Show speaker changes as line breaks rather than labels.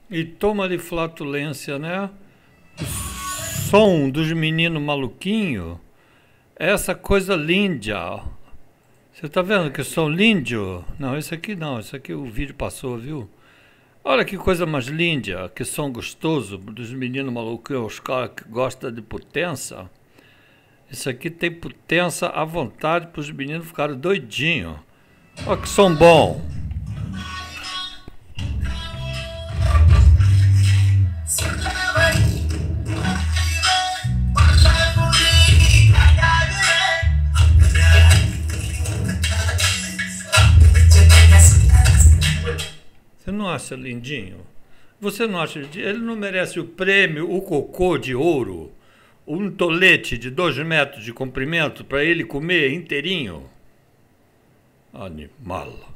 E toma de flatulência, né? O som dos meninos maluquinhos. Essa coisa linda. Você tá vendo que som lindo? Não, esse aqui não. Esse aqui o vídeo passou, viu? Olha que coisa mais linda. Que som gostoso dos meninos maluquinhos. Os caras que gostam de potência. Isso aqui tem potência à vontade para os meninos ficarem doidinhos. Olha que som bom. Você não acha lindinho? Você não acha lindinho? Ele não merece o prêmio, o cocô de ouro? Um tolete de 2 metros de comprimento para ele comer inteirinho? Animal.